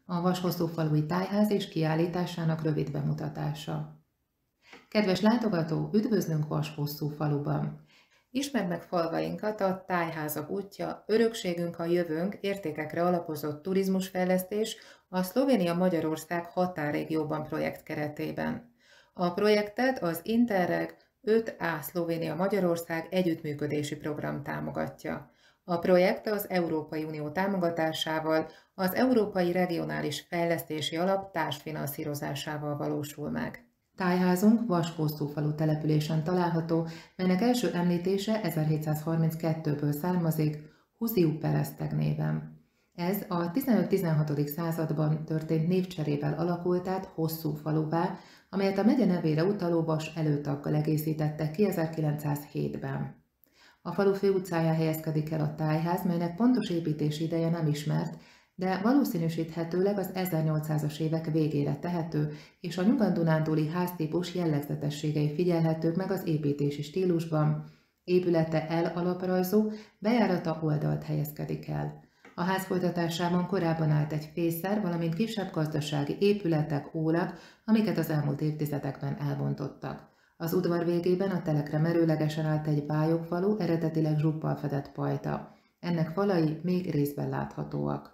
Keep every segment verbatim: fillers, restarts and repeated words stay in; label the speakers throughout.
Speaker 1: A Vashosszúfalui Tájház és kiállításának rövid bemutatása. Kedves látogató, üdvözlünk Vashosszúfaluban! Ismerd meg falvainkat, a Tájházak útja, örökségünk a jövőnk értékekre alapozott turizmusfejlesztés a Szlovénia-Magyarország határrégióban projekt keretében. A projektet az Interreg öt á Szlovénia-Magyarország együttműködési program támogatja. A projekt az Európai Unió támogatásával az Európai Regionális Fejlesztési Alap társfinanszírozásával valósul meg. Tájházunk Vashosszúfalu településen található, melynek első említése ezerhétszázharminckettőből származik, Huziu Pereszteg néven. Ez a tizenöt-tizenhatodik században történt névcserével alakult át Hosszúfaluvá, amelyet a megye nevére utaló vas előtaggal egészítettek ki ezerkilencszázhétben. A falu főutcáján helyezkedik el a tájház, melynek pontos építési ideje nem ismert, de valószínűsíthetőleg az ezernyolcszázas évek végére tehető, és a nyugat-dunántúli háztípus jellegzetességei figyelhetők meg az építési stílusban. Épülete L alaprajzú, bejárata oldalt helyezkedik el. A ház folytatásában korábban állt egy fészer, valamint kisebb gazdasági épületek, ólak, amiket az elmúlt évtizedekben elbontottak. Az udvar végében a telekre merőlegesen állt egy bályogfalu, eredetileg zsuppal fedett pajta. Ennek falai még részben láthatóak.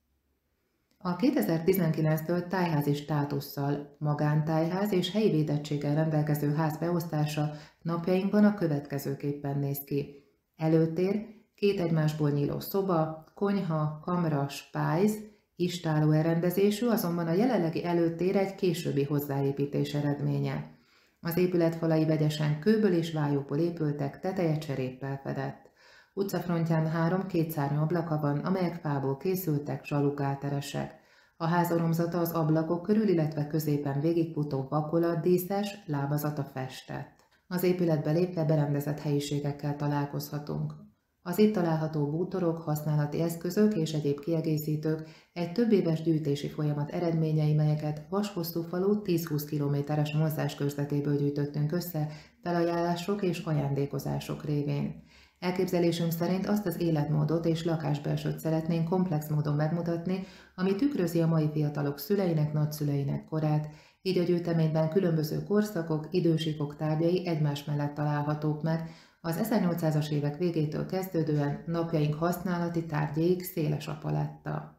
Speaker 1: A kétezer-tizenkilenctől tájházi státusszal magántájház és helyi védettséggel rendelkező ház beosztása napjainkban a következőképpen néz ki. Előtér, két egymásból nyíló szoba, konyha, kamra, spájz, istálló elrendezésű, azonban a jelenlegi előtér egy későbbi hozzáépítés eredménye. Az épület falai vegyesen kőből és vályóból épültek, teteje cseréppel fedett. Utcafrontján három kétszárnyú ablaka van, amelyek fából készültek, zsalugálteresek. A ház oromzata az ablakok körül, illetve középen végigfutó vakolatdíszes, lábazata festett. Az épületbe lépve berendezett helyiségekkel találkozhatunk. Az itt található bútorok, használati eszközök és egyéb kiegészítők egy több éves gyűjtési folyamat eredményei, melyeket Vashosszúfalu tíz-húsz kilométeres mozgás körzetéből gyűjtöttünk össze felajánlások és ajándékozások révén. Elképzelésünk szerint azt az életmódot és lakásbelsőt szeretnénk komplex módon megmutatni, ami tükrözi a mai fiatalok szüleinek, nagyszüleinek korát, így a gyűjteményben különböző korszakok, idősíkok tárgyai egymás mellett találhatók meg, az ezernyolcszázas évek végétől kezdődően napjaink használati tárgyéig széles a paletta.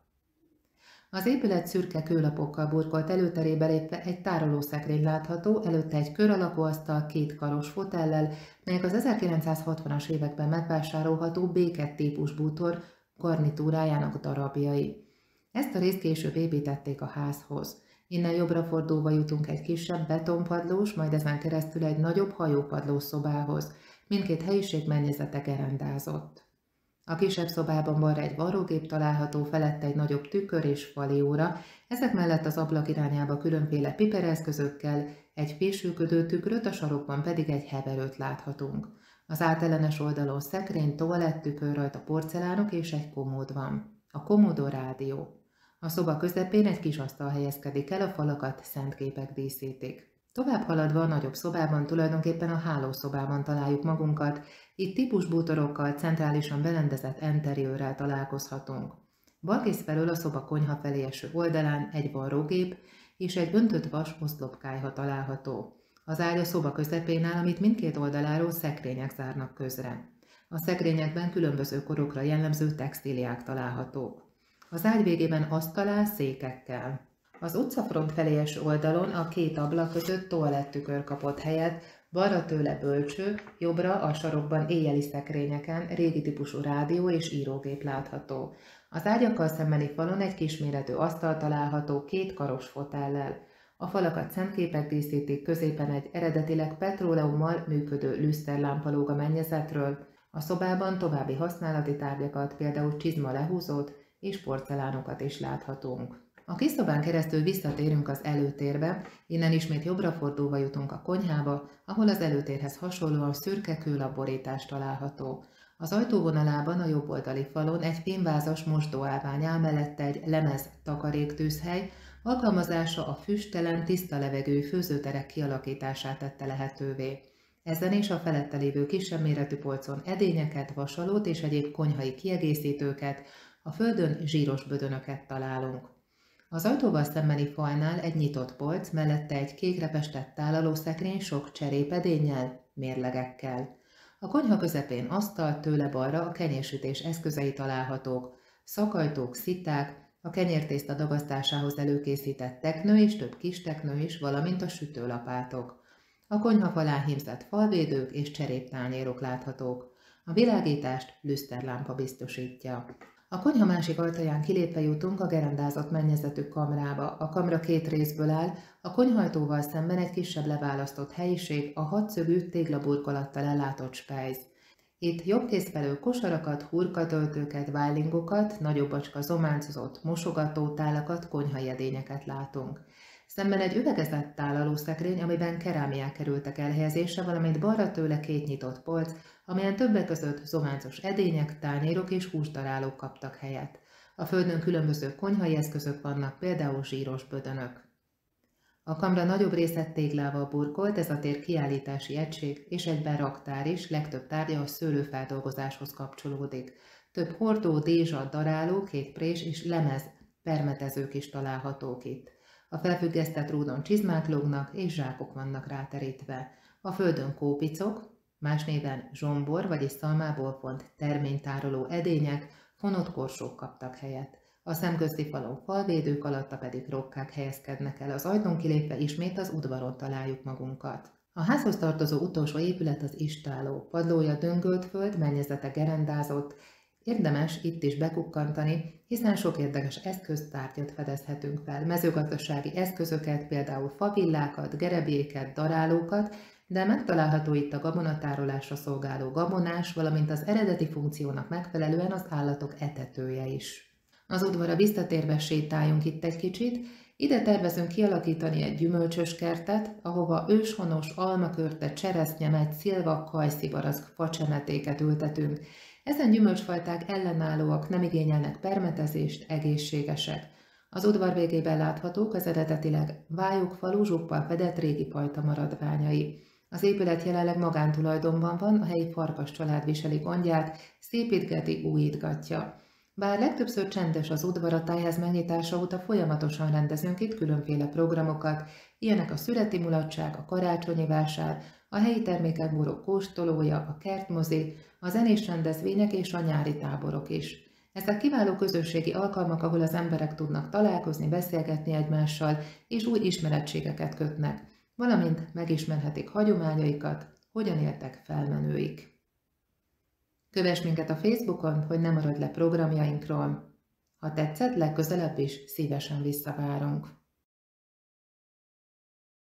Speaker 1: Az épület szürke kőlapokkal burkolt előterébe lépve egy tárolószekrény látható, előtte egy kör alakú asztal két karos fotellel, melyek az ezerkilencszázhatvanas években megvásárolható béket típus bútor garnitúrájának darabjai. Ezt a részt később építették a házhoz. Innen jobbra fordulva jutunk egy kisebb betonpadlós, majd ezen keresztül egy nagyobb hajópadlós szobához. Mindkét helyiség mennyezete gerendázott. A kisebb szobában balra egy varrógép található, felette egy nagyobb tükör és falióra, ezek mellett az ablak irányába különféle pipereszközökkel, egy fésülködő tükröt, a sarokban pedig egy heverőt láthatunk. Az átellenes oldalon szekrény, toalettükör, rajta porcelánok és egy komód van. A komódon rádió. A szoba közepén egy kis asztal helyezkedik el, a falakat szentképek díszítik. Tovább haladva a nagyobb szobában, tulajdonképpen a hálószobában találjuk magunkat, itt típusbútorokkal, centrálisan berendezett enteriőrrel találkozhatunk. Balkész felől a szoba konyha felé eső oldalán egy varrógép és egy öntött vas oszlopkályha található. Az ágy a szoba közepén áll, amit mindkét oldaláról szekrények zárnak közre. A szekrényekben különböző korokra jellemző textíliák találhatók. Az ágy végében asztal székekkel. Az utcafront felé eső oldalon a két ablak között toalettükör kapott helyet, balra tőle bölcső, jobbra a sarokban éjjeli szekrényeken régi típusú rádió és írógép látható. Az ágyakkal szembeni falon egy kisméretű asztal található két karos fotellel. A falakat szemképek díszítik, középen egy eredetileg petróleummal működő lüszterlámpa lóg a mennyezetről. A szobában további használati tárgyakat, például csizma lehúzót és porcelánokat is láthatunk. A kis szobán keresztül visszatérünk az előtérbe, innen ismét jobbra fordulva jutunk a konyhába, ahol az előtérhez hasonlóan szürke kőlapborítás található. Az ajtóvonalában a jobboldali falon egy fémvázas mosdóállvány áll, mellette egy lemez takaréktűzhely, alkalmazása a füsttelen, tiszta levegői főzőterek kialakítását tette lehetővé. Ezen és a felette lévő kisebb méretű polcon edényeket, vasalót és egyéb konyhai kiegészítőket, a földön zsíros bödönöket találunk. Az ajtóval szembeni falnál egy nyitott polc, mellette egy kékre festett tálalószekrény sok cserépedénnyel, mérlegekkel. A konyha közepén asztal, tőle balra a kenyérsütés eszközei találhatók, szakajtók, sziták, a kenyértészta dagasztásához előkészített teknő és több kis teknő is, valamint a sütőlapátok. A konyha falán hímzett falvédők és cseréptányérok láthatók. A világítást lüszterlámpa biztosítja. A konyha másik ajtaján kilépve jutunk a gerendázott mennyezetű kamrába. A kamra két részből áll, a konyhajtóval szemben egy kisebb leválasztott helyiség, a hatszögű téglaburkolattal ellátott spejz. Itt jobbkész felől kosarakat, hurkatöltőket, vájlingokat, nagyobb acska zománcozott mosogatótálakat, konyhai edényeket látunk. Szemben egy üvegezett tálalószekrény, amiben kerámiák kerültek elhelyezésre, valamint balra tőle két nyitott polc, amelyen többek között zománcos edények, tányérok és húsdarálók kaptak helyet. A földön különböző konyhai eszközök vannak, például zsíros bödönök. A kamra nagyobb része téglával burkolt, ez a tér kiállítási egység, és egyben raktár is, legtöbb tárgya a szőlőfeldolgozáshoz kapcsolódik. Több hordó, dézsa, daráló, két prés és lemez, permetezők is találhatók itt. A felfüggesztett rúdon csizmák lógnak, és zsákok vannak ráterítve. A földön kópicok, más néven zsombor, vagyis szalmából font terménytároló edények, fonott korsók kaptak helyet. A szemközti falon falvédők alatta pedig rokkák helyezkednek el, az ajtón kilépve ismét az udvaron találjuk magunkat. A házhoz tartozó utolsó épület az istálló, padlója döngölt föld, mennyezete gerendázott. Érdemes itt is bekukkantani, hiszen sok érdekes eszköztárgyat fedezhetünk fel, mezőgazdasági eszközöket, például favillákat, gerebéket, darálókat, de megtalálható itt a gabonatárolásra szolgáló gabonás, valamint az eredeti funkciónak megfelelően az állatok etetője is. Az udvarra visszatérve sétáljunk itt egy kicsit, ide tervezünk kialakítani egy gyümölcsös kertet, ahova őshonos, almakörte, cseresznyemet, szilva, kajszibarack facsemetéket ültetünk. Ezen gyümölcsfajták ellenállóak, nem igényelnek permetezést, egészségesek. Az udvar végében láthatók az eredetileg Vályogfalu zsuppal fedett régi pajta maradványai. Az épület jelenleg magántulajdonban van, a helyi farkas család viseli gondját, szépítgeti, újítgatja. Bár legtöbbször csendes az udvar, a tájház megnyitása óta folyamatosan rendezünk itt különféle programokat, ilyenek a születi mulatság, a karácsonyi vásár, a helyi termékek borok kóstolója, a kertmozi, a zenés rendezvények és a nyári táborok is. Ezek kiváló közösségi alkalmak, ahol az emberek tudnak találkozni, beszélgetni egymással, és új ismerettségeket kötnek, valamint megismerhetik hagyományaikat, hogyan éltek felmenőik. Kövess minket a Facebookon, hogy ne maradj le programjainkról. Ha tetszett, legközelebb is szívesen visszavárunk.